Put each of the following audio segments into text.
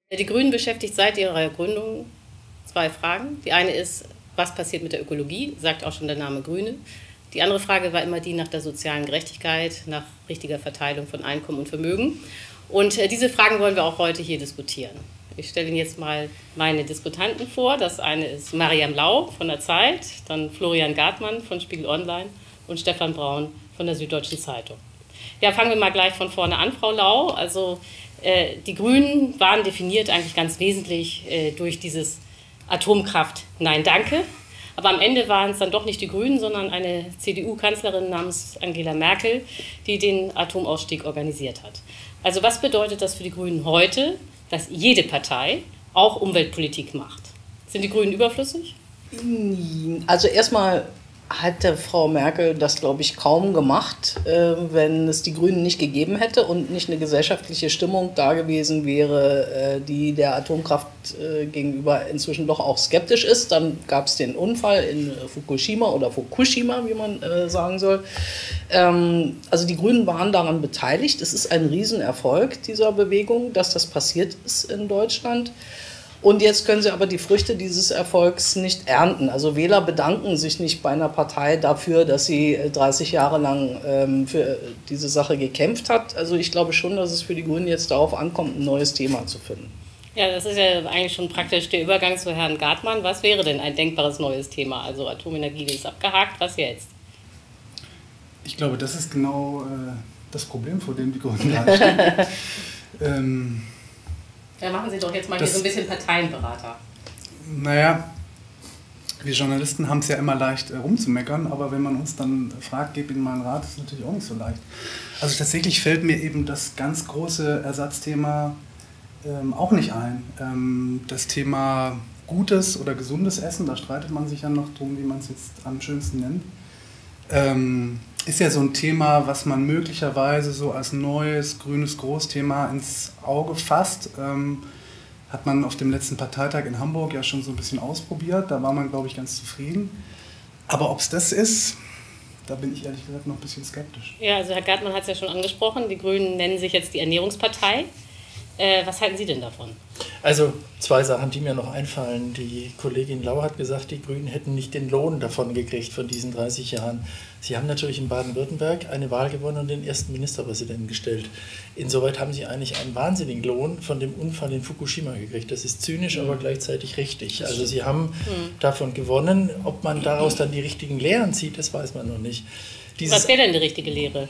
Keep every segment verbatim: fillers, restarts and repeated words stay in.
Die Grünen beschäftigt seit ihrer Gründung zwei Fragen. Die eine ist, was passiert mit der Ökologie, sagt auch schon der Name Grüne. Die andere Frage war immer die nach der sozialen Gerechtigkeit, nach richtiger Verteilung von Einkommen und Vermögen. Und äh, diese Fragen wollen wir auch heute hier diskutieren. Ich stelle Ihnen jetzt mal meine Diskutanten vor. Das eine ist Mariam Lau von der Zeit, dann Florian Gartmann von Spiegel Online und Stefan Braun von der Süddeutschen Zeitung. Ja, fangen wir mal gleich von vorne an, Frau Lau. Also äh, die Grünen waren definiert eigentlich ganz wesentlich äh, durch dieses Atomkraft Nein, danke. Aber am Ende waren es dann doch nicht die Grünen, sondern eine C D U-Kanzlerin namens Angela Merkel, die den Atomausstieg organisiert hat. Also was bedeutet das für die Grünen heute, dass jede Partei auch Umweltpolitik macht? Sind die Grünen überflüssig? Also erstmal hätte Frau Merkel das, glaube ich, kaum gemacht, äh, wenn es die Grünen nicht gegeben hätte und nicht eine gesellschaftliche Stimmung da gewesen wäre, äh, die der Atomkraft äh, gegenüber inzwischen doch auch skeptisch ist. Dann gab es den Unfall in Fukushima oder Fukushima, wie man äh, sagen soll. Ähm, also die Grünen waren daran beteiligt. Es ist ein Riesenerfolg dieser Bewegung, dass das passiert ist in Deutschland. Und jetzt können sie aber die Früchte dieses Erfolgs nicht ernten. Also Wähler bedanken sich nicht bei einer Partei dafür, dass sie dreißig Jahre lang ähm, für diese Sache gekämpft hat. Also ich glaube schon, dass es für die Grünen jetzt darauf ankommt, ein neues Thema zu finden. Ja, das ist ja eigentlich schon praktisch der Übergang zu Herrn Gartmann. Was wäre denn ein denkbares neues Thema? Also Atomenergie ist abgehakt, was jetzt? Ich glaube, das ist genau äh, das Problem, vor dem die Grünen stehen. ähm, Ja, machen Sie doch jetzt mal das, hier so ein bisschen Parteienberater. Naja, wir Journalisten haben es ja immer leicht äh, rumzumeckern, aber wenn man uns dann fragt, gib Ihnen mal einen Rat, ist es natürlich auch nicht so leicht. Also tatsächlich fällt mir eben das ganz große Ersatzthema ähm, auch nicht ein. Ähm, das Thema gutes oder gesundes Essen, da streitet man sich ja noch drum, wie man es jetzt am schönsten nennt. Ähm, ist ja so ein Thema, was man möglicherweise so als neues grünes Großthema ins Auge fasst. Ähm, hat man auf dem letzten Parteitag in Hamburg ja schon so ein bisschen ausprobiert. Da war man, glaube ich, ganz zufrieden. Aber ob es das ist, da bin ich ehrlich gesagt noch ein bisschen skeptisch. Ja, also Herr Gartmann hat es ja schon angesprochen. Die Grünen nennen sich jetzt die Ernährungspartei. Äh, was halten Sie denn davon? Also zwei Sachen, die mir noch einfallen. Die Kollegin Lau hat gesagt, die Grünen hätten nicht den Lohn davon gekriegt von diesen dreißig Jahren. Sie haben natürlich in Baden-Württemberg eine Wahl gewonnen und den ersten Ministerpräsidenten gestellt. Insoweit haben sie eigentlich einen wahnsinnigen Lohn von dem Unfall in Fukushima gekriegt. Das ist zynisch, aber gleichzeitig richtig. Also sie haben mhm. davon gewonnen. Ob man daraus dann die richtigen Lehren zieht, das weiß man noch nicht. Dieses Was wäre denn die richtige Lehre?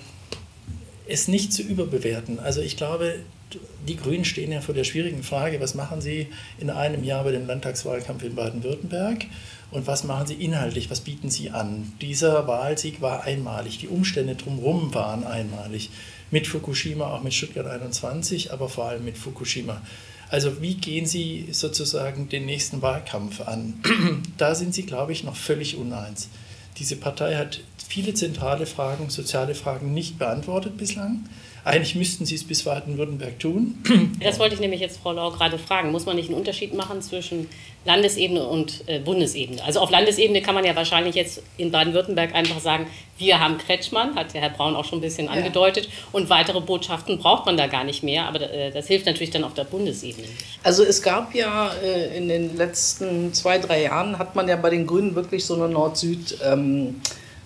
Es nicht zu überbewerten. Also ich glaube, die Grünen stehen ja vor der schwierigen Frage, was machen sie in einem Jahr bei dem Landtagswahlkampf in Baden-Württemberg und was machen sie inhaltlich, was bieten sie an. Dieser Wahlsieg war einmalig, die Umstände drumherum waren einmalig. Mit Fukushima, auch mit Stuttgart einundzwanzig, aber vor allem mit Fukushima. Also wie gehen Sie sozusagen den nächsten Wahlkampf an? Da sind Sie, glaube ich, noch völlig uneins. Diese Partei hat viele zentrale Fragen, soziale Fragen nicht beantwortet bislang. Eigentlich müssten Sie es bis Baden-Württemberg tun. Das wollte ich nämlich jetzt Frau Lau gerade fragen. Muss man nicht einen Unterschied machen zwischen Landesebene und äh, Bundesebene? Also auf Landesebene kann man ja wahrscheinlich jetzt in Baden-Württemberg einfach sagen, wir haben Kretschmann, hat der Herr Braun auch schon ein bisschen ja. angedeutet, und weitere Botschaften braucht man da gar nicht mehr. Aber äh, das hilft natürlich dann auf der Bundesebene nicht. Also es gab ja äh, in den letzten zwei, drei Jahren, hat man ja bei den Grünen wirklich so eine Nord-Süd- ähm,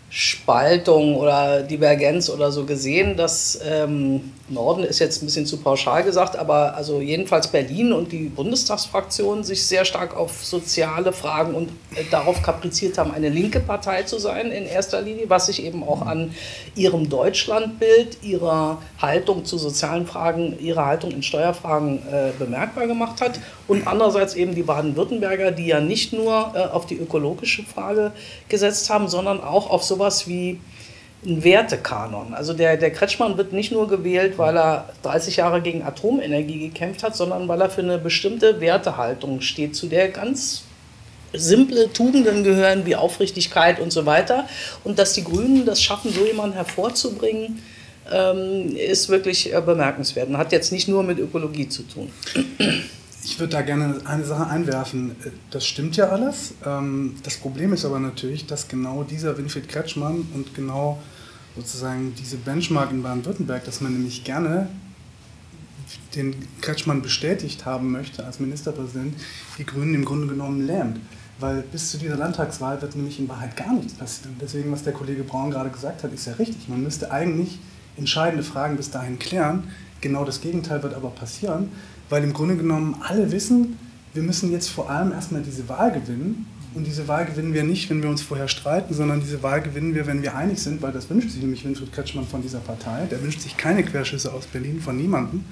Spaltung oder Divergenz oder so gesehen. Das ähm, Norden ist jetzt ein bisschen zu pauschal gesagt, aber also jedenfalls Berlin und die Bundestagsfraktion sich sehr stark auf soziale Fragen und äh, darauf kapriziert haben, eine linke Partei zu sein in erster Linie, was sich eben auch an ihrem Deutschlandbild, ihrer Haltung zu sozialen Fragen, ihrer Haltung in Steuerfragen äh, bemerkbar gemacht hat. Und andererseits eben die Baden-Württemberger, die ja nicht nur äh, auf die ökologische Frage gesetzt haben, sondern auch auf sowas wie ein Wertekanon. Also der, der Kretschmann wird nicht nur gewählt, weil er dreißig Jahre gegen Atomenergie gekämpft hat, sondern weil er für eine bestimmte Wertehaltung steht, zu der ganz simple Tugenden gehören wie Aufrichtigkeit und so weiter. Und dass die Grünen das schaffen, so jemanden hervorzubringen, ähm, ist wirklich äh, bemerkenswert und hat jetzt nicht nur mit Ökologie zu tun. Ich würde da gerne eine Sache einwerfen. Das stimmt ja alles. Das Problem ist aber natürlich, dass genau dieser Winfried Kretschmann und genau sozusagen diese Benchmark in Baden-Württemberg, dass man nämlich gerne den Kretschmann bestätigt haben möchte als Ministerpräsident, die Grünen im Grunde genommen lähmt. Weil bis zu dieser Landtagswahl wird nämlich in Wahrheit gar nichts passieren. Deswegen, was der Kollege Braun gerade gesagt hat, ist ja richtig. Man müsste eigentlich entscheidende Fragen bis dahin klären. Genau das Gegenteil wird aber passieren, weil im Grunde genommen alle wissen, wir müssen jetzt vor allem erstmal diese Wahl gewinnen. Und diese Wahl gewinnen wir nicht, wenn wir uns vorher streiten, sondern diese Wahl gewinnen wir, wenn wir einig sind, weil das wünscht sich nämlich Winfried Kretschmann von dieser Partei. Der wünscht sich keine Querschüsse aus Berlin von niemandem.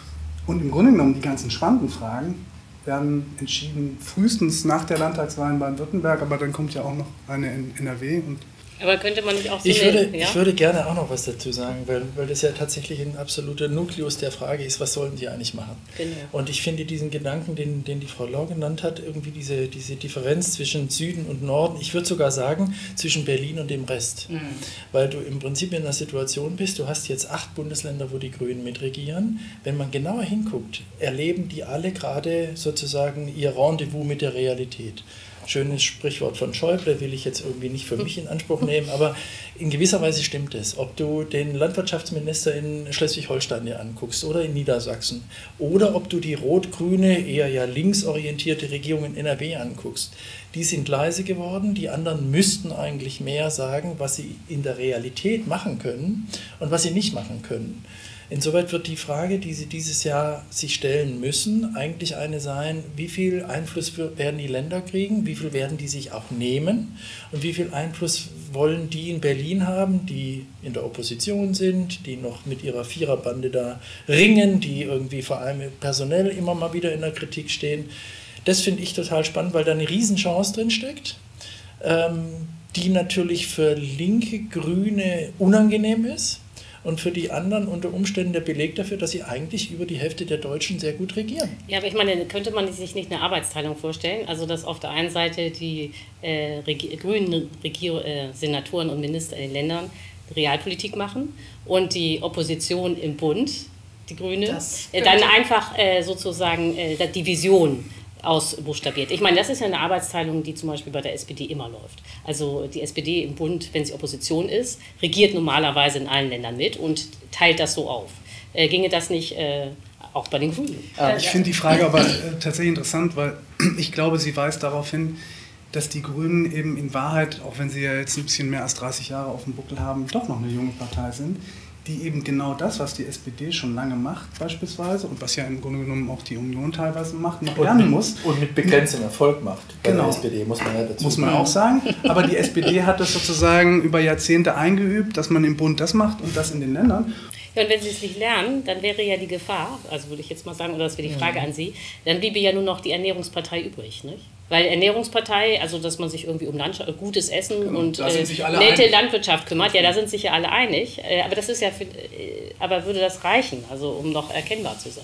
Und im Grunde genommen die ganzen spannenden Fragen werden entschieden frühestens nach der Landtagswahl in Baden-Württemberg, aber dann kommt ja auch noch eine in N R W. Und aber könnte man nicht auch so ich würde, eine, ja? ich würde gerne auch noch was dazu sagen, weil, weil das ja tatsächlich ein absoluter Nukleus der Frage ist, was sollen die eigentlich machen? Genau. Und ich finde diesen Gedanken, den, den die Frau Lau genannt hat, irgendwie diese, diese Differenz zwischen Süden und Norden, ich würde sogar sagen, zwischen Berlin und dem Rest. Mhm. Weil du im Prinzip in einer Situation bist, du hast jetzt acht Bundesländer, wo die Grünen mitregieren. Wenn man genauer hinguckt, erleben die alle gerade sozusagen ihr Rendezvous mit der Realität. Schönes Sprichwort von Schäuble, will ich jetzt irgendwie nicht für mich in Anspruch nehmen, aber in gewisser Weise stimmt es. Ob du den Landwirtschaftsminister in Schleswig-Holstein dir anguckst oder in Niedersachsen oder ob du die rot-grüne, eher ja linksorientierte Regierung in N R W anguckst, die sind leise geworden, die anderen müssten eigentlich mehr sagen, was sie in der Realität machen können und was sie nicht machen können. Insoweit wird die Frage, die Sie dieses Jahr sich stellen müssen, eigentlich eine sein, wie viel Einfluss werden die Länder kriegen, wie viel werden die sich auch nehmen und wie viel Einfluss wollen die in Berlin haben, die in der Opposition sind, die noch mit ihrer Viererbande da ringen, die irgendwie vor allem personell immer mal wieder in der Kritik stehen. Das finde ich total spannend, weil da eine Riesenchance drin steckt, ähm, die natürlich für linke Grüne unangenehm ist. Und für die anderen unter Umständen der Beleg dafür, dass sie eigentlich über die Hälfte der Deutschen sehr gut regieren. Ja, aber ich meine, könnte man sich nicht eine Arbeitsteilung vorstellen? Also, dass auf der einen Seite die äh, Regi- grünen Regier- äh, Senatoren und Minister in den Ländern Realpolitik machen und die Opposition im Bund, die Grüne, äh, dann einfach äh, sozusagen äh, die Vision ausbuchstabiert. Ich meine, das ist ja eine Arbeitsteilung, die zum Beispiel bei der S P D immer läuft. Also die S P D im Bund, wenn sie Opposition ist, regiert normalerweise in allen Ländern mit und teilt das so auf. Äh, ginge das nicht äh, auch bei den Grünen? Ich finde die Frage aber äh, tatsächlich interessant, weil ich glaube, sie weist darauf hin, dass die Grünen eben in Wahrheit, auch wenn sie ja jetzt ein bisschen mehr als dreißig Jahre auf dem Buckel haben, doch noch eine junge Partei sind, die eben genau das, was die S P D schon lange macht beispielsweise und was ja im Grunde genommen auch die Union teilweise macht, noch lernen mit, muss. Und mit begrenztem Erfolg macht bei genau. der S P D, muss man ja dazu Muss man auch sagen. Aber die S P D hat das sozusagen über Jahrzehnte eingeübt, dass man im Bund das macht und das in den Ländern. Ja, und wenn sie es nicht lernen, dann wäre ja die Gefahr, also würde ich jetzt mal sagen, oder das wäre die Frage an Sie, dann bliebe ja nur noch die Ernährungspartei übrig, nicht? Weil Ernährungspartei, also dass man sich irgendwie um Landschaft, gutes Essen genau, und äh, nette einig. Landwirtschaft kümmert, ja, da sind sich ja alle einig. Äh, aber das ist ja, für, äh, aber würde das reichen, also um noch erkennbar zu sein?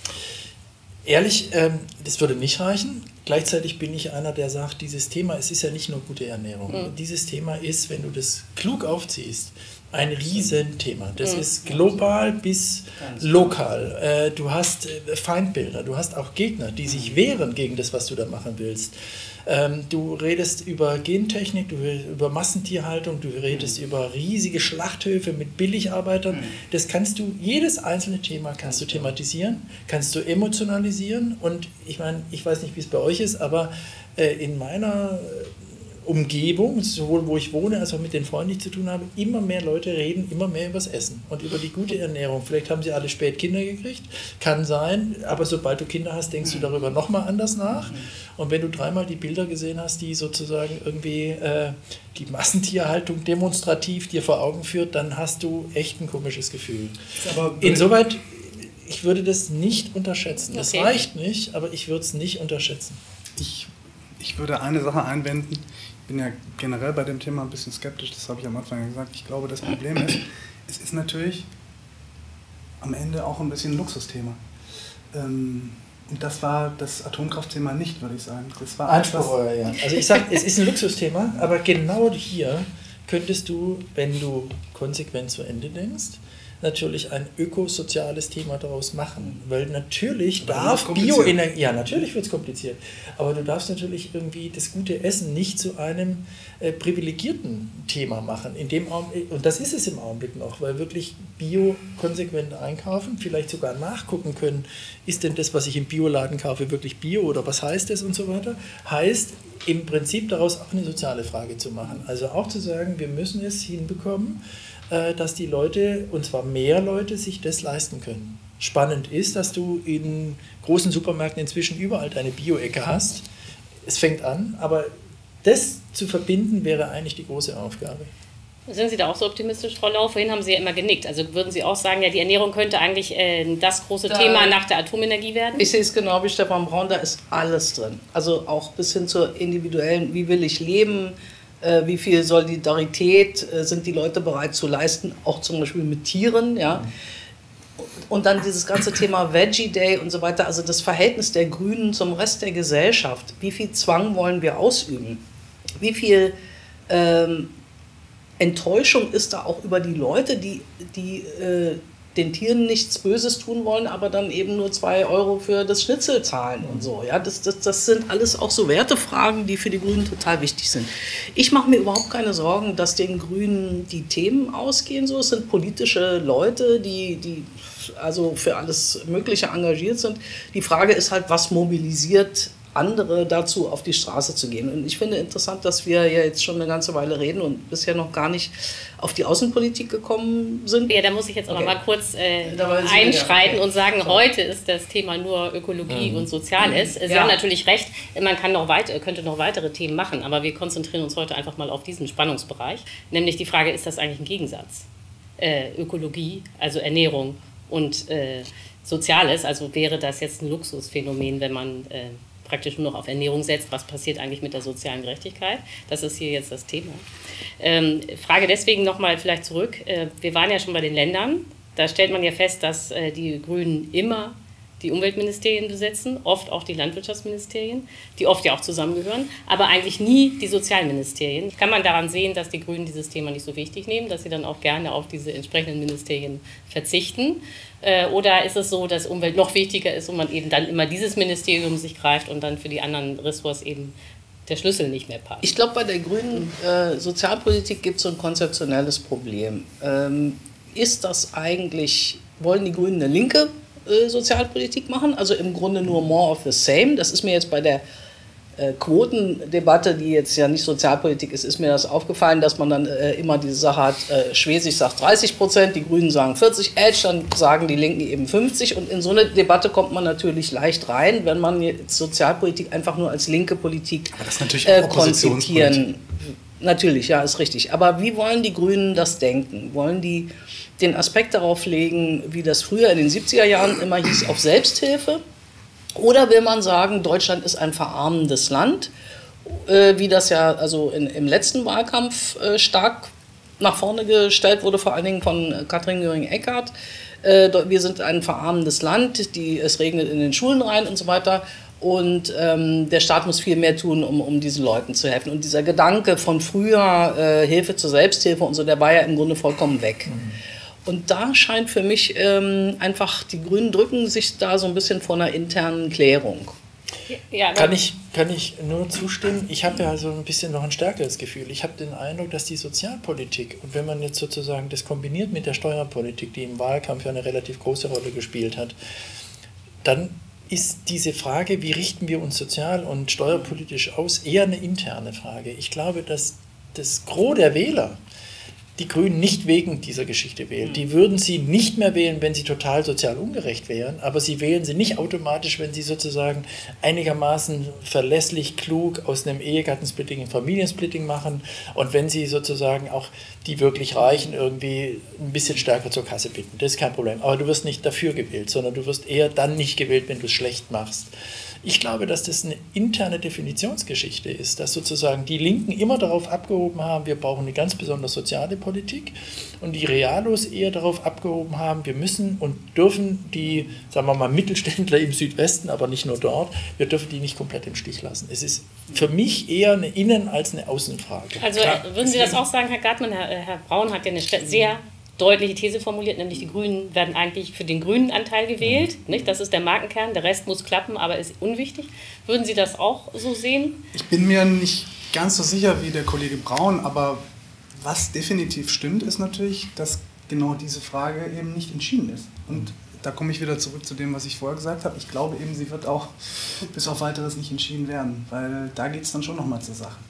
Ehrlich, ähm, das würde nicht reichen. Gleichzeitig bin ich einer, der sagt, dieses Thema, es ist ja nicht nur gute Ernährung. Mhm. Dieses Thema ist, wenn du das klug aufziehst, ein Riesenthema. Das mhm. ist global bis lokal. Äh, du hast äh, Feindbilder, du hast auch Gegner, die sich wehren gegen das, was du da machen willst. Ähm, du redest über Gentechnik, du redest über Massentierhaltung, du redest mhm. über riesige Schlachthöfe mit Billigarbeitern. Mhm. Das kannst du, jedes einzelne Thema kannst du thematisieren, kannst du emotionalisieren. Und ich meine, ich weiß nicht, wie es bei euch ist, aber äh, in meiner Umgebung, sowohl wo ich wohne, als auch mit den Freunden, die ich zu tun habe, immer mehr Leute reden immer mehr über das Essen und über die gute Ernährung. Vielleicht haben sie alle spät Kinder gekriegt, kann sein, aber sobald du Kinder hast, denkst du darüber nochmal anders nach. Und wenn du dreimal die Bilder gesehen hast, die sozusagen irgendwie äh, die Massentierhaltung demonstrativ dir vor Augen führt, dann hast du echt ein komisches Gefühl. Aber insoweit, ich würde das nicht unterschätzen. Das okay. reicht nicht, aber ich würde es nicht unterschätzen. Ich, ich würde eine Sache einwenden. Ich bin ja generell bei dem Thema ein bisschen skeptisch, das habe ich am Anfang gesagt. Ich glaube, das Problem ist, es ist natürlich am Ende auch ein bisschen ein Luxusthema. Ähm, und das war das Atomkraftthema nicht, würde ich sagen. Das war Anspruch, ja. Also ich sage, es ist ein Luxusthema, aber genau hier könntest du, wenn du konsequent zu Ende denkst, natürlich ein ökosoziales Thema daraus machen. Weil natürlich aber darf Bioenergie, ja natürlich wird es kompliziert, aber du darfst natürlich irgendwie das gute Essen nicht zu einem äh, privilegierten Thema machen. In dem Augenblick, und das ist es im Augenblick noch, weil wirklich Bio konsequent einkaufen, vielleicht sogar nachgucken können, ist denn das, was ich im Bioladen kaufe, wirklich Bio oder was heißt das und so weiter, heißt im Prinzip daraus auch eine soziale Frage zu machen. Also auch zu sagen, wir müssen es hinbekommen, dass die Leute, und zwar mehr Leute, sich das leisten können. Spannend ist, dass du in großen Supermärkten inzwischen überall deine Bio-Ecke hast. Es fängt an, aber das zu verbinden wäre eigentlich die große Aufgabe. Sind Sie da auch so optimistisch, Frau Lau? Vorhin haben Sie ja immer genickt. Also würden Sie auch sagen, ja, die Ernährung könnte eigentlich äh, das große da, Thema nach der Atomenergie werden? Ich sehe es genau wie Stefan Braun, da ist alles drin. Also auch bis hin zur individuellen, wie will ich leben, äh, wie viel Solidarität äh, sind die Leute bereit zu leisten, auch zum Beispiel mit Tieren, ja. Und dann dieses ganze Thema Veggie Day und so weiter, also das Verhältnis der Grünen zum Rest der Gesellschaft. Wie viel Zwang wollen wir ausüben? Wie viel ähm, Enttäuschung ist da auch über die Leute, die, die äh, den Tieren nichts Böses tun wollen, aber dann eben nur zwei Euro für das Schnitzel zahlen und so. Ja, das, das, das sind alles auch so Wertefragen, die für die Grünen total wichtig sind. Ich mache mir überhaupt keine Sorgen, dass den Grünen die Themen ausgehen. So, es sind politische Leute, die, die also für alles Mögliche engagiert sind. Die Frage ist halt, was mobilisiert andere dazu, auf die Straße zu gehen. Und ich finde interessant, dass wir ja jetzt schon eine ganze Weile reden und bisher noch gar nicht auf die Außenpolitik gekommen sind. Ja, da muss ich jetzt auch okay. noch mal kurz äh, Sie, einschreiten ja, okay. und sagen, so. heute ist das Thema nur Ökologie mhm. und Soziales. Sie ja. haben natürlich recht, man kann noch weit, könnte noch weitere Themen machen, aber wir konzentrieren uns heute einfach mal auf diesen Spannungsbereich. Nämlich die Frage, ist das eigentlich ein Gegensatz? Äh, Ökologie, also Ernährung und äh, Soziales, also wäre das jetzt ein Luxusphänomen, wenn man äh, praktisch nur noch auf Ernährung setzt, was passiert eigentlich mit der sozialen Gerechtigkeit? Das ist hier jetzt das Thema. Ähm, Frage deswegen nochmal vielleicht zurück. Äh, wir waren ja schon bei den Ländern. Da stellt man ja fest, dass äh, die Grünen immer die Umweltministerien besetzen, oft auch die Landwirtschaftsministerien, die oft ja auch zusammengehören, aber eigentlich nie die Sozialministerien. Kann man daran sehen, dass die Grünen dieses Thema nicht so wichtig nehmen, dass sie dann auch gerne auf diese entsprechenden Ministerien verzichten? Äh, oder ist es so, dass Umwelt noch wichtiger ist und man eben dann immer dieses Ministerium sich greift und dann für die anderen Ressorts eben der Schlüssel nicht mehr passt? Ich glaube, bei der grünen äh, Sozialpolitik gibt es so ein konzeptionelles Problem. Ähm, ist das eigentlich, wollen die Grünen eine linke äh, Sozialpolitik machen? Also im Grunde nur more of the same. Das ist mir jetzt bei der äh, Quotendebatte, die jetzt ja nicht Sozialpolitik ist, ist mir das aufgefallen, dass man dann äh, immer diese Sache hat, äh, Schwesig sagt dreißig Prozent, die Grünen sagen vierzig, Edge, dann sagen die Linken eben fünfzig. Und in so eine Debatte kommt man natürlich leicht rein, wenn man jetzt Sozialpolitik einfach nur als linke Politik äh, konzipieren. Natürlich, ja, ist richtig. Aber wie wollen die Grünen das denken? Wollen die den Aspekt darauf legen, wie das früher in den siebziger Jahren immer hieß, auf Selbsthilfe? Oder will man sagen, Deutschland ist ein verarmendes Land, äh, wie das ja also in, im letzten Wahlkampf äh, stark nach vorne gestellt wurde, vor allen Dingen von Katrin Göring-Eckardt. Äh, wir sind ein verarmendes Land, die, es regnet in den Schulen rein und so weiter. Und ähm, der Staat muss viel mehr tun, um, um diesen Leuten zu helfen. Und dieser Gedanke von früher, äh, Hilfe zur Selbsthilfe und so, der war ja im Grunde vollkommen weg. Mhm. Und da scheint für mich ähm, einfach, die Grünen drücken sich da so ein bisschen vor einer internen Klärung. Ja, kann, ich, kann ich nur zustimmen. Ich habe ja so ein bisschen noch ein stärkeres Gefühl. Ich habe den Eindruck, dass die Sozialpolitik, und wenn man jetzt sozusagen das kombiniert mit der Steuerpolitik, die im Wahlkampf ja eine relativ große Rolle gespielt hat, dann ist diese Frage, wie richten wir uns sozial und steuerpolitisch aus, eher eine interne Frage. Ich glaube, dass das Gros der Wähler die Grünen nicht wegen dieser Geschichte wählen. Die würden sie nicht mehr wählen, wenn sie total sozial ungerecht wären, aber sie wählen sie nicht automatisch, wenn sie sozusagen einigermaßen verlässlich, klug aus einem Ehegattensplitting ein Familiensplitting machen und wenn sie sozusagen auch die wirklich Reichen irgendwie ein bisschen stärker zur Kasse bitten. Das ist kein Problem. Aber du wirst nicht dafür gewählt, sondern du wirst eher dann nicht gewählt, wenn du es schlecht machst. Ich glaube, dass das eine interne Definitionsgeschichte ist, dass sozusagen die Linken immer darauf abgehoben haben, wir brauchen eine ganz besonders soziale Politik und die Realos eher darauf abgehoben haben, wir müssen und dürfen die, sagen wir mal, Mittelständler im Südwesten, aber nicht nur dort, wir dürfen die nicht komplett im Stich lassen. Es ist für mich eher eine Innen- als eine Außenfrage. Also Klar, würden Sie das auch sagen, Herr Gartmann? Herr, Herr Braun hat ja eine sehr deutliche These formuliert, nämlich die Grünen werden eigentlich für den grünen Anteil gewählt. Mhm. Nicht? Das ist der Markenkern, der Rest muss klappen, aber ist unwichtig. Würden Sie das auch so sehen? Ich bin mir nicht ganz so sicher wie der Kollege Braun, aber was definitiv stimmt, ist natürlich, dass genau diese Frage eben nicht entschieden ist. Und da komme ich wieder zurück zu dem, was ich vorher gesagt habe. Ich glaube eben, sie wird auch bis auf Weiteres nicht entschieden werden, weil da geht es dann schon nochmal zur Sache.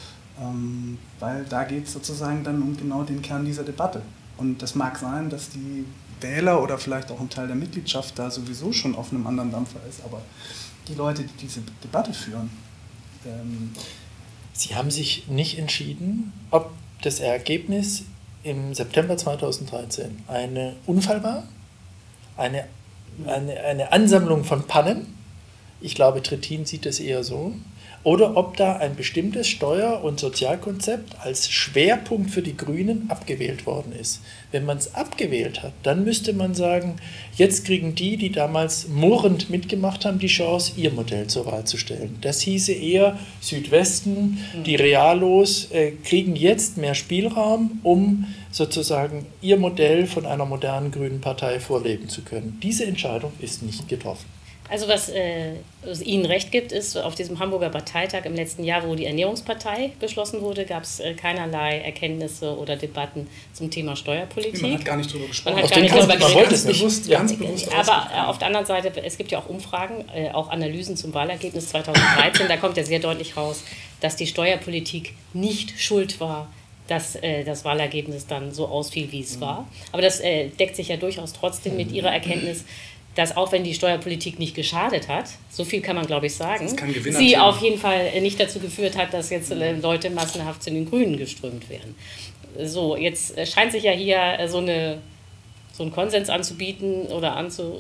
Ähm, weil da geht es sozusagen dann um genau den Kern dieser Debatte. Und das mag sein, dass die Wähler oder vielleicht auch ein Teil der Mitgliedschaft da sowieso schon auf einem anderen Dampfer ist, aber die Leute, die diese Debatte führen... Ähm Sie haben sich nicht entschieden, ob das Ergebnis im September zweitausenddreizehn ein Unfall war, eine, eine, eine Ansammlung von Pannen, ich glaube, Trittin sieht es eher so, oder ob da ein bestimmtes Steuer- und Sozialkonzept als Schwerpunkt für die Grünen abgewählt worden ist. Wenn man es abgewählt hat, dann müsste man sagen, jetzt kriegen die, die damals murrend mitgemacht haben, die Chance, ihr Modell zur Wahl zu stellen. Das hieße eher, Südwesten, die Realos äh, kriegen jetzt mehr Spielraum, um sozusagen ihr Modell von einer modernen grünen Partei vorleben zu können. Diese Entscheidung ist nicht getroffen. Also was äh, Ihnen recht gibt, ist, auf diesem Hamburger Parteitag im letzten Jahr, wo die Ernährungspartei beschlossen wurde, gab es äh, keinerlei Erkenntnisse oder Debatten zum Thema Steuerpolitik. Man hat gar nicht drüber gesprochen. Man hat gar nicht drüber geredet. geredet. Ganz bewusst, ja. ganz bewusst Aber äh, auf der anderen Seite, es gibt ja auch Umfragen, äh, auch Analysen zum Wahlergebnis zweitausenddreizehn, da kommt ja sehr deutlich raus, dass die Steuerpolitik nicht schuld war, dass äh, das Wahlergebnis dann so ausfiel, wie es mhm. war. Aber das äh, deckt sich ja durchaus trotzdem mit Ihrer Erkenntnis, dass auch wenn die Steuerpolitik nicht geschadet hat, so viel kann man, glaube ich, sagen, sie auf jeden Fall nicht dazu geführt hat, dass jetzt Leute massenhaft zu den Grünen geströmt werden. So, jetzt scheint sich ja hier so, eine, so einen Konsens anzubieten oder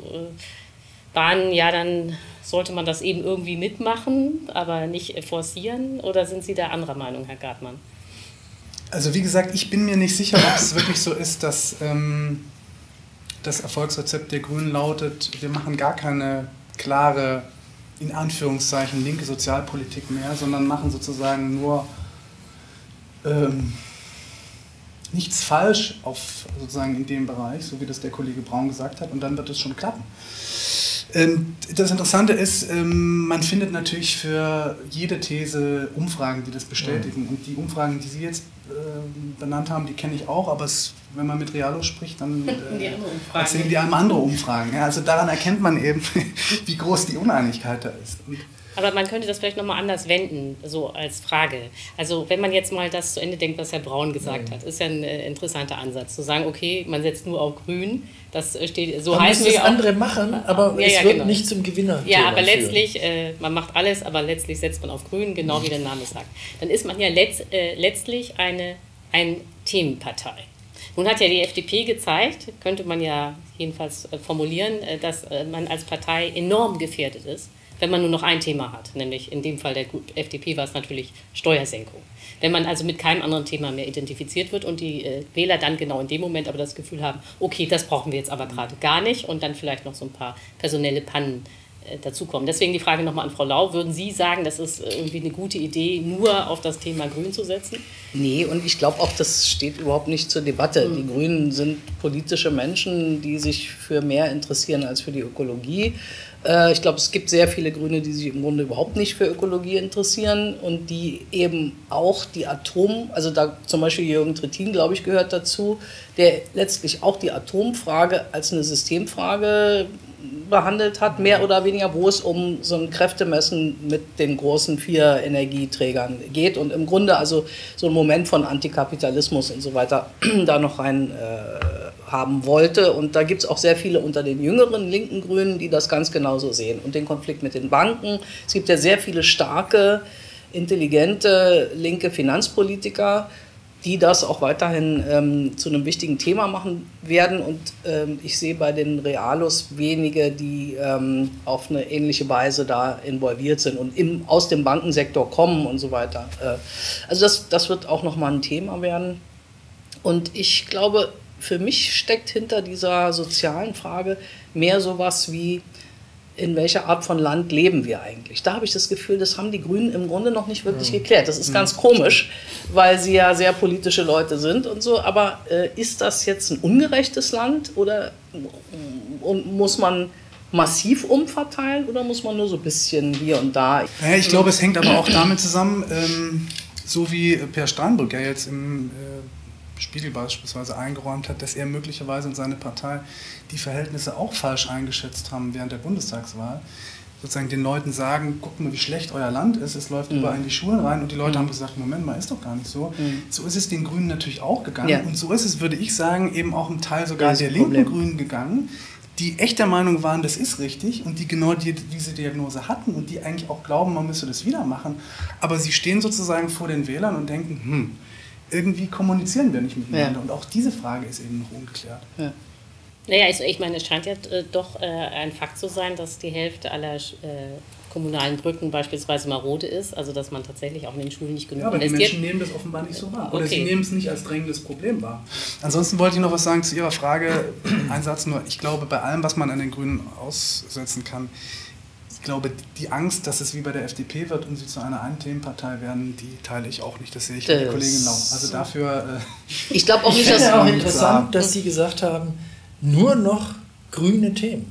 anzubahnen, ja, dann sollte man das eben irgendwie mitmachen, aber nicht forcieren, oder sind Sie da anderer Meinung, Herr Gartmann? Also wie gesagt, ich bin mir nicht sicher, ob es wirklich so ist, dass... Ähm das Erfolgsrezept der Grünen lautet, wir machen gar keine klare, in Anführungszeichen, linke Sozialpolitik mehr, sondern machen sozusagen nur ähm, nichts falsch auf, sozusagen in dem Bereich, so wie das der Kollege Braun gesagt hat, und dann wird es schon klappen. Ähm, das Interessante ist, ähm, man findet natürlich für jede These Umfragen, die das bestätigen. Mhm. Und die Umfragen, die Sie jetzt äh, benannt haben, die kenne ich auch, aber es, wenn man mit Realos spricht, dann äh, erzählen die einem andere Umfragen. Ja, also daran erkennt man eben, wie groß die Uneinigkeit da ist. Und aber man könnte das vielleicht nochmal anders wenden, so als Frage. Also wenn man jetzt mal das zu Ende denkt, was Herr Braun gesagt mhm. hat, ist ja ein äh, interessanter Ansatz, zu sagen, okay, man setzt nur auf Grün, das steht, so man heißen muss wir das auch, andere machen, aber ja, es ja, wird genau. nicht zum Gewinner. Ja, aber letztlich, äh, man macht alles, aber letztlich setzt man auf Grün, genau wie der Name sagt. Dann ist man ja letzt, äh, letztlich eine, eine Themenpartei. Nun hat ja die F D P gezeigt, könnte man ja jedenfalls äh, formulieren, äh, dass äh, man als Partei enorm gefährdet ist, wenn man nur noch ein Thema hat, nämlich in dem Fall der F D P war es natürlich Steuersenkung. Wenn man also mit keinem anderen Thema mehr identifiziert wird und die äh, Wähler dann genau in dem Moment aber das Gefühl haben, okay, das brauchen wir jetzt aber gerade gar nicht, und dann vielleicht noch so ein paar personelle Pannen äh, dazukommen. Deswegen die Frage nochmal an Frau Lau, würden Sie sagen, das ist irgendwie eine gute Idee, nur auf das Thema Grün zu setzen? Nee, und ich glaube auch, das steht überhaupt nicht zur Debatte. Mhm. Die Grünen sind politische Menschen, die sich für mehr interessieren als für die Ökologie. Ich glaube, es gibt sehr viele Grüne, die sich im Grunde überhaupt nicht für Ökologie interessieren und die eben auch die Atom, also da zum Beispiel Jürgen Trittin, glaube ich, gehört dazu, der letztlich auch die Atomfrage als eine Systemfrage behandelt hat, mehr oder weniger, wo es um so ein Kräftemessen mit den großen vier Energieträgern geht und im Grunde also so ein Moment von Antikapitalismus und so weiter da noch rein äh, haben wollte. Und da gibt es auch sehr viele unter den jüngeren linken Grünen, die das ganz genauso sehen. Und den Konflikt mit den Banken. Es gibt ja sehr viele starke, intelligente linke Finanzpolitiker, die das auch weiterhin ähm, zu einem wichtigen Thema machen werden. Und ähm, ich sehe bei den Realos wenige, die ähm, auf eine ähnliche Weise da involviert sind und im, aus dem Bankensektor kommen und so weiter. Äh, also das, das wird auch nochmal ein Thema werden. Und ich glaube, für mich steckt hinter dieser sozialen Frage mehr sowas wie, in welcher Art von Land leben wir eigentlich? Da habe ich das Gefühl, das haben die Grünen im Grunde noch nicht wirklich geklärt. Das ist ganz komisch, weil sie ja sehr politische Leute sind und so. Aber äh, ist das jetzt ein ungerechtes Land oder und muss man massiv umverteilen oder muss man nur so ein bisschen hier und da? Ja, ich glaube, es hängt aber auch damit zusammen, ähm, so wie Per Steinbrück ja jetzt im äh, Spiegel beispielsweise eingeräumt hat, dass er möglicherweise und seine Partei die Verhältnisse auch falsch eingeschätzt haben während der Bundestagswahl. Sozusagen den Leuten sagen, guckt mal, wie schlecht euer Land ist, es läuft mhm. überall in die Schulen rein und die Leute mhm. haben gesagt, Moment mal, ist doch gar nicht so. Mhm. So ist es den Grünen natürlich auch gegangen ja. und so ist es, würde ich sagen, eben auch ein Teil sogar der linken Problem. Grünen gegangen, die echt der Meinung waren, das ist richtig und die genau die, diese Diagnose hatten und die eigentlich auch glauben, man müsse das wieder machen. Aber sie stehen sozusagen vor den Wählern und denken, hm, irgendwie kommunizieren wir nicht miteinander. Ja. Und auch diese Frage ist eben noch ungeklärt. Ja. Naja, also ich meine, es scheint ja äh, doch äh, ein Fakt zu sein, dass die Hälfte aller äh, kommunalen Brücken beispielsweise marode ist, also dass man tatsächlich auch in den Schulen nicht genug ja, aber investiert. Die Menschen nehmen das offenbar nicht so wahr. Oder okay. sie nehmen es nicht als drängendes Problem wahr. Ansonsten wollte ich noch was sagen zu Ihrer Frage. Ein Satz nur. Ich glaube, bei allem, was man an den Grünen aussetzen kann, ich glaube, die Angst, dass es wie bei der F D P wird und sie zu einer Ein-Themen-Partei werden, die teile ich auch nicht. Das sehe ich mit der Kollegin Lau. Also dafür... Äh, ich glaube auch nicht, dass... Es ist auch interessant, dass Sie gesagt haben, nur noch grüne Themen.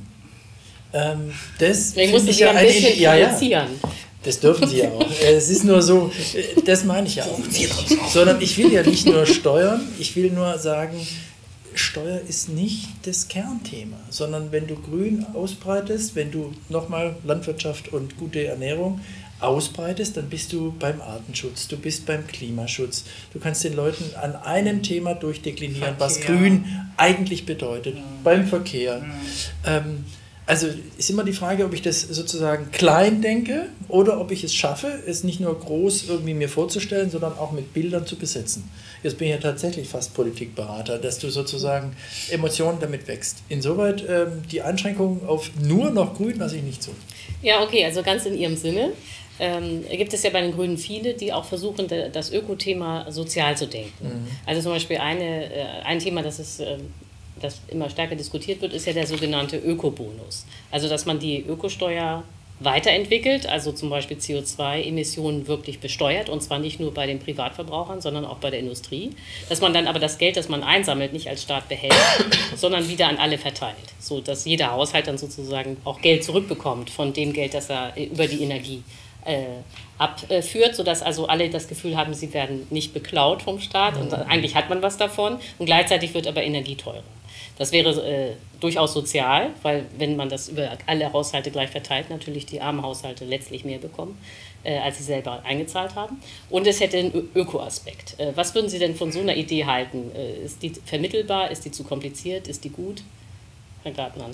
Ähm, das ich muss ich ja ein bisschen ja, ja, das dürfen Sie ja auch. Es ist nur so, das meine ich ja auch nicht. Sondern ich will ja nicht nur steuern, ich will nur sagen, Steuer ist nicht das Kernthema, sondern wenn du Grün ausbreitest, wenn du nochmal Landwirtschaft und gute Ernährung ausbreitest, dann bist du beim Artenschutz, du bist beim Klimaschutz. Du kannst den Leuten an einem Thema durchdeklinieren, Verkehr. Was Grün eigentlich bedeutet, ja. beim Verkehr. Ja. Ähm, also ist immer die Frage, ob ich das sozusagen klein denke oder ob ich es schaffe, es nicht nur groß irgendwie mir vorzustellen, sondern auch mit Bildern zu besetzen. Jetzt bin ich ja tatsächlich fast Politikberater, dass du sozusagen Emotionen damit wächst. Insoweit ähm, die Einschränkung auf nur noch Grün lasse ich nicht zu. Ja, okay, also ganz in Ihrem Sinne. Ähm, gibt es ja bei den Grünen viele, die auch versuchen, das Ökothema sozial zu denken. Mhm. Also zum Beispiel eine, äh, ein Thema, das, ist, äh, das immer stärker diskutiert wird, ist ja der sogenannte Ökobonus. Also dass man die Ökosteuer weiterentwickelt, also zum Beispiel C O zwei Emissionen wirklich besteuert, und zwar nicht nur bei den Privatverbrauchern, sondern auch bei der Industrie. Dass man dann aber das Geld, das man einsammelt, nicht als Staat behält, sondern wieder an alle verteilt, so dass jeder Haushalt dann sozusagen auch Geld zurückbekommt von dem Geld, das er über die Energie äh, abführt, sodass also alle das Gefühl haben, sie werden nicht beklaut vom Staat und eigentlich hat man was davon und gleichzeitig wird aber Energie teurer. Das wäre äh, durchaus sozial, weil wenn man das über alle Haushalte gleich verteilt, natürlich die armen Haushalte letztlich mehr bekommen, äh, als sie selber eingezahlt haben. Und es hätte einen Ö- Öko-Aspekt. Äh, was würden Sie denn von so einer Idee halten? Äh, ist die vermittelbar? Ist die zu kompliziert? Ist die gut? Herr Gartmann.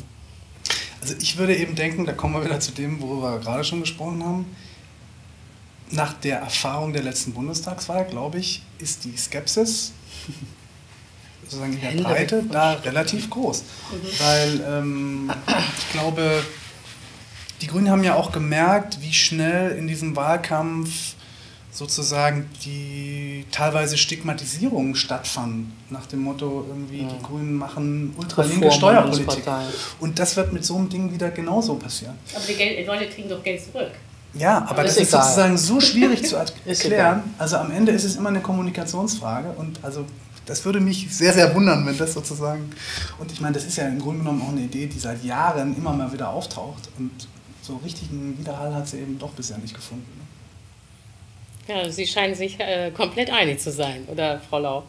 Also ich würde eben denken, da kommen wir wieder zu dem, worüber wir gerade schon gesprochen haben. Nach der Erfahrung der letzten Bundestagswahl, glaube ich, ist die Skepsis sozusagen in der Breite da relativ groß. Mhm. Weil ähm, ich glaube, die Grünen haben ja auch gemerkt, wie schnell in diesem Wahlkampf sozusagen die teilweise Stigmatisierungen stattfanden. Nach dem Motto, irgendwie, ja. die Grünen machen ultralinke Steuerpolitik. Und das wird mit so einem Ding wieder genauso passieren. Aber die, Geld, die Leute kriegen doch Geld zurück. Ja, aber, aber das ist, ist sozusagen so schwierig zu erklären. Also am Ende ist es immer eine Kommunikationsfrage und also das würde mich sehr, sehr wundern, wenn das sozusagen... Und ich meine, das ist ja im Grunde genommen auch eine Idee, die seit Jahren immer mal wieder auftaucht. Und so richtigen Widerhall hat sie eben doch bisher nicht gefunden. Ja, Sie scheinen sich äh, komplett einig zu sein, oder Frau Lau?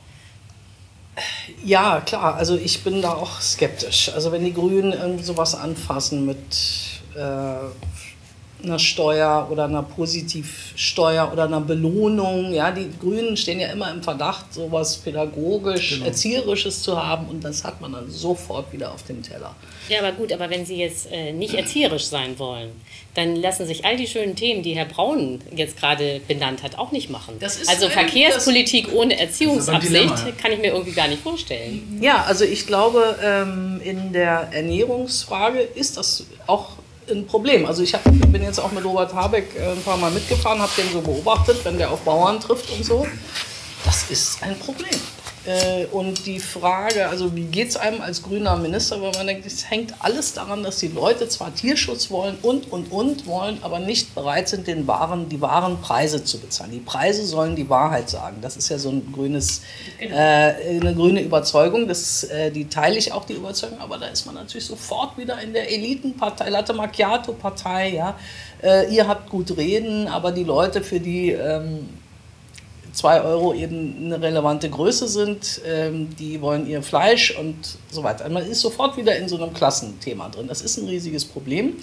Ja, klar. Also ich bin da auch skeptisch. Also wenn die Grünen irgendwie sowas anfassen mit... Äh, einer Steuer oder einer Positivsteuer oder einer Belohnung. Ja, die Grünen stehen ja immer im Verdacht, sowas pädagogisch, genau. erzieherisches zu haben und das hat man dann sofort wieder auf dem Teller. Ja, aber gut, aber wenn Sie jetzt äh, nicht erzieherisch sein wollen, dann lassen sich all die schönen Themen, die Herr Braun jetzt gerade benannt hat, auch nicht machen. Das ist also Verkehrspolitik ohne Erziehungsabsicht kann ich mir irgendwie gar nicht vorstellen. Ja, also ich glaube, ähm, in der Ernährungsfrage ist das auch ein Problem. Also ich hab, bin jetzt auch mit Robert Habeck ein paar Mal mitgefahren, habe den so beobachtet, wenn der auf Bauern trifft und so. Das ist ein Problem. Äh, und die Frage, also wie geht es einem als grüner Minister, weil man denkt, es hängt alles daran, dass die Leute zwar Tierschutz wollen und, und, und wollen, aber nicht bereit sind, den wahren, die wahren Preise zu bezahlen. Die Preise sollen die Wahrheit sagen. Das ist ja so ein grünes, äh, eine grüne Überzeugung, das, äh, die teile ich auch, die Überzeugung, aber da ist man natürlich sofort wieder in der Elitenpartei, Latte Macchiato-Partei, ja. Äh, ihr habt gut reden, aber die Leute, für die ähm, zwei Euro eben eine relevante Größe sind, ähm, die wollen ihr Fleisch und so weiter. Man ist sofort wieder in so einem Klassenthema drin. Das ist ein riesiges Problem.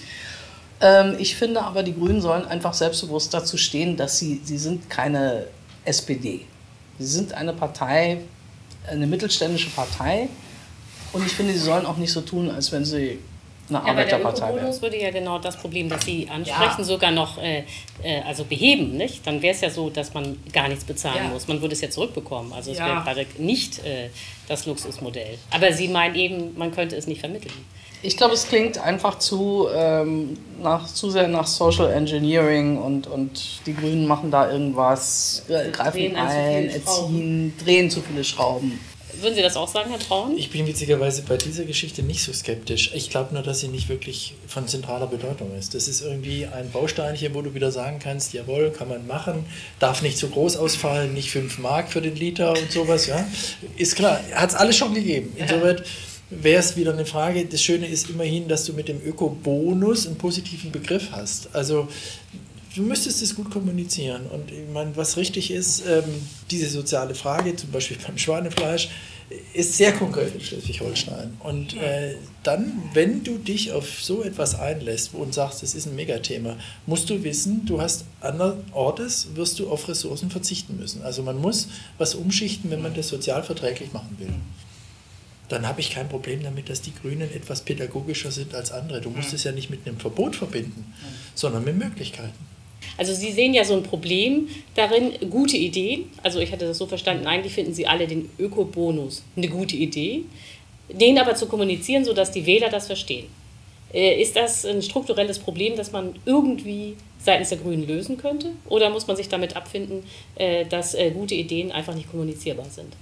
Ähm, ich finde aber, die Grünen sollen einfach selbstbewusst dazu stehen, dass sie, sie sind keine S P D. Sie sind eine Partei, eine mittelständische Partei. Und ich finde, sie sollen auch nicht so tun, als wenn sie eine ja, Arbeiterpartei wäre. Der Ökobonus würde ja genau das Problem, das Sie ansprechen, ja. sogar noch äh, äh, also beheben. Nicht? Dann wäre es ja so, dass man gar nichts bezahlen ja. muss. Man würde es ja zurückbekommen. Also es ja. wäre gerade nicht äh, das Luxusmodell. Aber Sie meinen eben, man könnte es nicht vermitteln. Ich glaube, es klingt einfach zu, ähm, nach, zu sehr nach Social Engineering und, und die Grünen machen da irgendwas, greifen ein, erziehen, drehen zu viele Schrauben. Würden Sie das auch sagen, Herr Braun? Ich bin witzigerweise bei dieser Geschichte nicht so skeptisch. Ich glaube nur, dass sie nicht wirklich von zentraler Bedeutung ist. Das ist irgendwie ein Bausteinchen, wo du wieder sagen kannst, jawohl, kann man machen, darf nicht zu groß ausfallen, nicht fünf Mark für den Liter und sowas. Ja, ist klar, hat es alles schon gegeben. Insoweit wäre es wieder eine Frage. Das Schöne ist immerhin, dass du mit dem Ökobonus einen positiven Begriff hast. Also du müsstest es gut kommunizieren. Und ich meine, was richtig ist, ähm, diese soziale Frage, zum Beispiel beim Schweinefleisch, ist sehr konkret in Schleswig-Holstein. Und äh, dann, wenn du dich auf so etwas einlässt und sagst, das ist ein Megathema, musst du wissen, du hast anderorts, wirst du auf Ressourcen verzichten müssen. Also man muss was umschichten, wenn man das sozial verträglich machen will. Dann habe ich kein Problem damit, dass die Grünen etwas pädagogischer sind als andere. Du musst es ja nicht mit einem Verbot verbinden, sondern mit Möglichkeiten. Also Sie sehen ja so ein Problem darin, gute Ideen, also ich hatte das so verstanden, eigentlich finden Sie alle den Ökobonus eine gute Idee, den aber zu kommunizieren, sodass die Wähler das verstehen. Ist das ein strukturelles Problem, das man irgendwie seitens der Grünen lösen könnte? Oder muss man sich damit abfinden, dass gute Ideen einfach nicht kommunizierbar sind?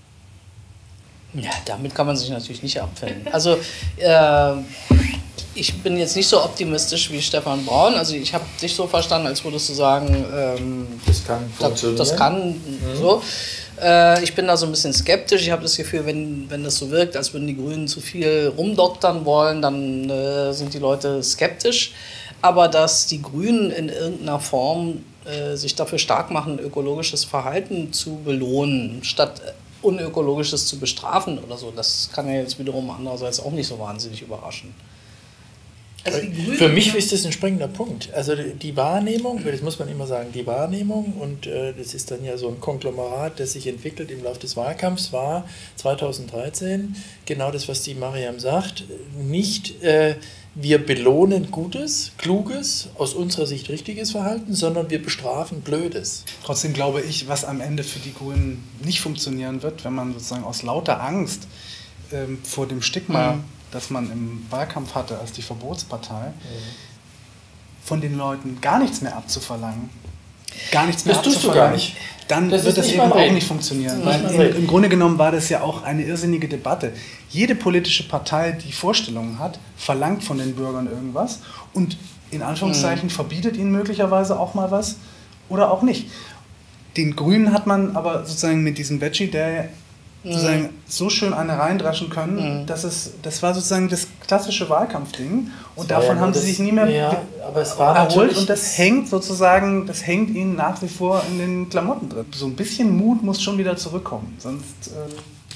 Ja, damit kann man sich natürlich nicht abfinden. Also äh, ich bin jetzt nicht so optimistisch wie Stefan Braun. Also ich habe dich so verstanden, als würdest du sagen, ähm, das kann funktionieren. Das, das kann mhm. so. Äh, ich bin da so ein bisschen skeptisch. Ich habe das Gefühl, wenn, wenn das so wirkt, als würden die Grünen zu viel rumdoktern wollen, dann äh, sind die Leute skeptisch. Aber dass die Grünen in irgendeiner Form äh, sich dafür stark machen, ökologisches Verhalten zu belohnen, statt Unökologisches zu bestrafen oder so, das kann ja jetzt wiederum andererseits auch nicht so wahnsinnig überraschen. Also für mich ist das ein springender Punkt. Also die Wahrnehmung, das muss man immer sagen, die Wahrnehmung, und äh, das ist dann ja so ein Konglomerat, das sich entwickelt im Laufe des Wahlkampfs, war zweitausenddreizehn genau das, was die Mariam sagt, nicht äh, wir belohnen Gutes, Kluges, aus unserer Sicht richtiges Verhalten, sondern wir bestrafen Blödes. Trotzdem glaube ich, was am Ende für die Grünen nicht funktionieren wird, wenn man sozusagen aus lauter Angst ähm, vor dem Stigma, mhm. das man im Wahlkampf hatte als die Verbotspartei, mhm. von den Leuten gar nichts mehr abzuverlangen, gar nichts mehr das tust abzuverlangen, du gar nicht. Dann das wird das eben auch nicht funktionieren. Weil im, im Grunde genommen war das ja auch eine irrsinnige Debatte. Jede politische Partei, die Vorstellungen hat, verlangt von den Bürgern irgendwas und in Anführungszeichen mhm. verbietet ihnen möglicherweise auch mal was oder auch nicht. Den Grünen hat man aber sozusagen mit diesem Veggie, der sozusagen mhm. so schön eine reindreschen können, mhm. dass es, das war sozusagen das klassische Wahlkampfding und davon ja haben sie sich nie mehr ja, aber es war erholt und das hängt sozusagen, das hängt ihnen nach wie vor in den Klamotten drin. So ein bisschen Mut muss schon wieder zurückkommen, sonst... Äh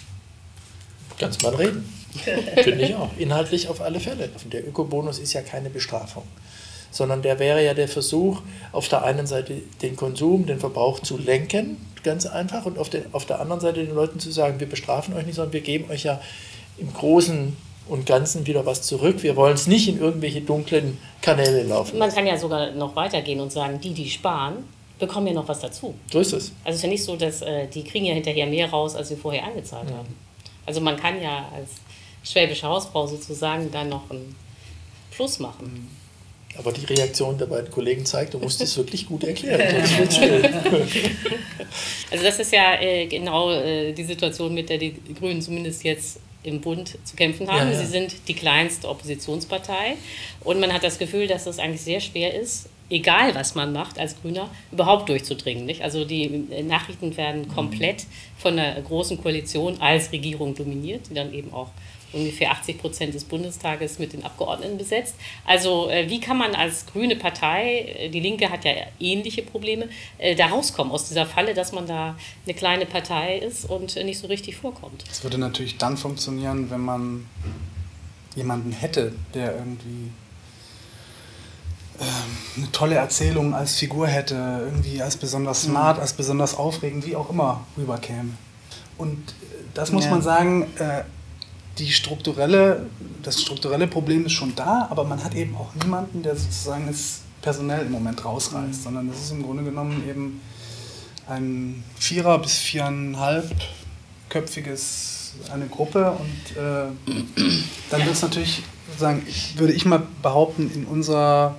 Ganz mal reden, finde ich auch, inhaltlich auf alle Fälle. Der Ökobonus ist ja keine Bestrafung, sondern der wäre ja der Versuch, auf der einen Seite den Konsum, den Verbrauch zu lenken, ganz einfach, und auf der, auf der anderen Seite den Leuten zu sagen, wir bestrafen euch nicht, sondern wir geben euch ja im Großen und Ganzen wieder was zurück. Wir wollen es nicht in irgendwelche dunklen Kanäle laufen. Man kann ja sogar noch weitergehen und sagen, die, die sparen, bekommen ja noch was dazu. So ist es. Also es ist ja nicht so, dass äh, die kriegen ja hinterher mehr raus, als sie vorher eingezahlt ja. haben. Also man kann ja als schwäbische Hausfrau sozusagen dann noch einen Plus machen. Aber die Reaktion der beiden Kollegen zeigt, du musst es wirklich gut erklären. Das wird still. Also das ist ja äh, genau äh, die Situation, mit der die Grünen zumindest jetzt im Bund zu kämpfen haben. Ja, ja. Sie sind die kleinste Oppositionspartei und man hat das Gefühl, dass es eigentlich sehr schwer ist, egal was man macht als Grüner, überhaupt durchzudringen. Nicht? Also die Nachrichten werden komplett von einer großen Koalition als Regierung dominiert, die dann eben auch ungefähr achtzig Prozent des Bundestages mit den Abgeordneten besetzt. Also äh, wie kann man als grüne Partei, die Linke hat ja ähnliche Probleme, äh, da rauskommen aus dieser Falle, dass man da eine kleine Partei ist und äh, nicht so richtig vorkommt? Das würde natürlich dann funktionieren, wenn man jemanden hätte, der irgendwie äh, eine tolle Erzählung als Figur hätte, irgendwie als besonders smart, mhm. als besonders aufregend, wie auch immer rüberkäme. Und äh, das muss ja. man sagen, äh, Die strukturelle, das strukturelle Problem ist schon da, aber man hat eben auch niemanden, der sozusagen es personell im Moment rausreißt, mhm. sondern das ist im Grunde genommen eben ein Vierer- bis viereinhalbköpfiges, eine Gruppe und äh, dann wird es natürlich, sozusagen, würde ich mal behaupten, in unserer,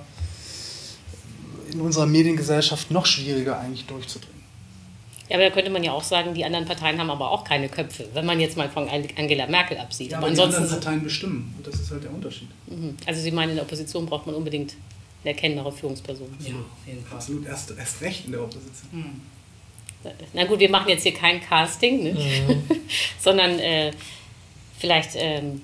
in unserer Mediengesellschaft noch schwieriger eigentlich durchzudringen. Ja, aber da könnte man ja auch sagen, die anderen Parteien haben aber auch keine Köpfe, wenn man jetzt mal von Angela Merkel absieht. Ja, aber, aber die anderen Parteien bestimmen und das ist halt der Unterschied. Also Sie meinen, in der Opposition braucht man unbedingt eine erkennbare Führungsperson. Ja, absolut, erst, erst recht in der Opposition. Mhm. Na gut, wir machen jetzt hier kein Casting, ne? Mhm. sondern äh, vielleicht ähm,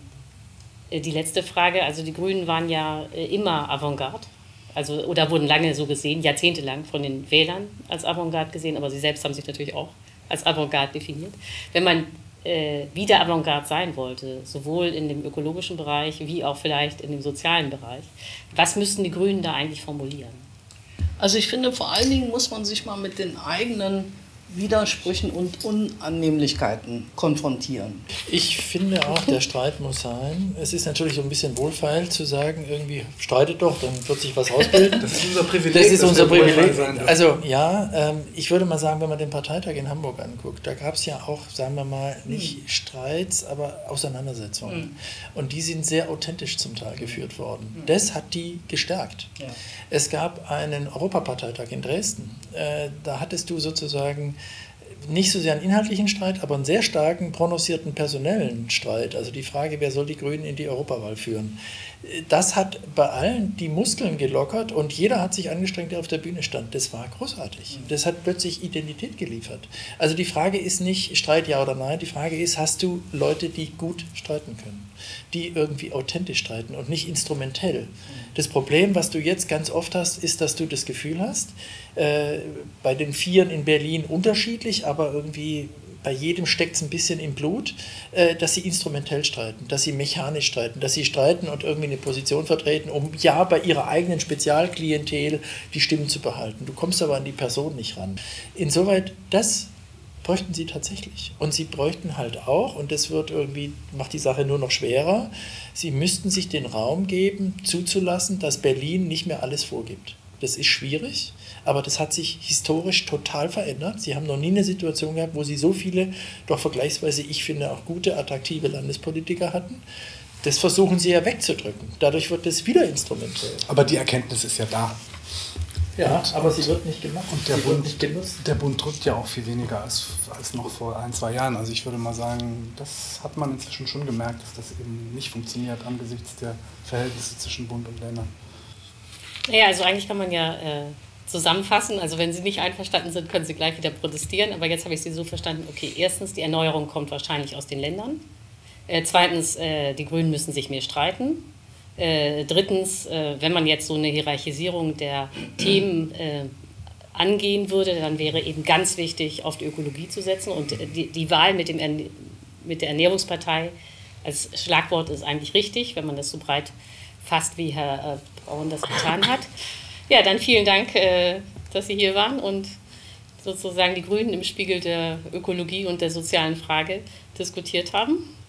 die letzte Frage. Also die Grünen waren ja äh, immer Avantgarde. Also, oder wurden lange so gesehen, jahrzehntelang von den Wählern als Avantgarde gesehen, aber sie selbst haben sich natürlich auch als Avantgarde definiert. Wenn man äh, wieder Avantgarde sein wollte, sowohl in dem ökologischen Bereich wie auch vielleicht in dem sozialen Bereich, was müssten die Grünen da eigentlich formulieren? Also ich finde, vor allen Dingen muss man sich mal mit den eigenen Widersprüchen und Unannehmlichkeiten konfrontieren. Ich finde auch, der Streit muss sein. Es ist natürlich so ein bisschen wohlfeil zu sagen, irgendwie streitet doch, dann wird sich was rausbilden. Das ist unser Privileg. Das ist unser Privileg. Also ja, ähm, ich würde mal sagen, wenn man den Parteitag in Hamburg anguckt, da gab es ja auch, sagen wir mal, nicht mhm. Streits, aber Auseinandersetzungen. Mhm. Und die sind sehr authentisch zum Teil geführt worden. Mhm. Das hat die gestärkt. Ja. Es gab einen Europaparteitag in Dresden. Äh, da hattest du sozusagen nicht so sehr einen inhaltlichen Streit, aber einen sehr starken, prononcierten personellen Streit. Also die Frage, wer soll die Grünen in die Europawahl führen? Das hat bei allen die Muskeln gelockert und jeder hat sich angestrengt, der auf der Bühne stand. Das war großartig. Das hat plötzlich Identität geliefert. Also die Frage ist nicht Streit ja oder nein, die Frage ist, hast du Leute, die gut streiten können, die irgendwie authentisch streiten und nicht instrumentell. Das Problem, was du jetzt ganz oft hast, ist, dass du das Gefühl hast, äh, bei den Vieren in Berlin unterschiedlich, aber irgendwie bei jedem steckt es ein bisschen im Blut, äh, dass sie instrumentell streiten, dass sie mechanisch streiten, dass sie streiten und irgendwie eine Position vertreten, um ja bei ihrer eigenen Spezialklientel die Stimmen zu behalten. Du kommst aber an die Person nicht ran. Insoweit, das bräuchten sie tatsächlich. Und sie bräuchten halt auch, und das wird irgendwie, macht die Sache nur noch schwerer, sie müssten sich den Raum geben, zuzulassen, dass Berlin nicht mehr alles vorgibt. Das ist schwierig, aber das hat sich historisch total verändert. Sie haben noch nie eine Situation gehabt, wo sie so viele, doch vergleichsweise, ich finde, auch gute, attraktive Landespolitiker hatten. Das versuchen sie ja wegzudrücken. Dadurch wird das wieder instrumentell. Aber die Erkenntnis ist ja da. Ja, und, aber sie wird nicht gemacht. Und der Bund, nicht genutzt. Der Bund drückt ja auch viel weniger als, als noch vor ein, zwei Jahren. Also ich würde mal sagen, das hat man inzwischen schon gemerkt, dass das eben nicht funktioniert angesichts der Verhältnisse zwischen Bund und Ländern. Ja, also eigentlich kann man ja äh, zusammenfassen. Also wenn Sie nicht einverstanden sind, können Sie gleich wieder protestieren. Aber jetzt habe ich Sie so verstanden, okay, erstens, die Erneuerung kommt wahrscheinlich aus den Ländern. Äh, zweitens, äh, die Grünen müssen sich mehr streiten. Äh, drittens, äh, wenn man jetzt so eine Hierarchisierung der Themen äh, angehen würde, dann wäre eben ganz wichtig, auf die Ökologie zu setzen. Und äh, die, die Wahl mit, dem Erne- mit der Ernährungspartei als Schlagwort ist eigentlich richtig, wenn man das so breit fasst, wie Herr äh, Braun das getan hat. Ja, dann vielen Dank, äh, dass Sie hier waren und sozusagen die Grünen im Spiegel der Ökologie und der sozialen Frage diskutiert haben.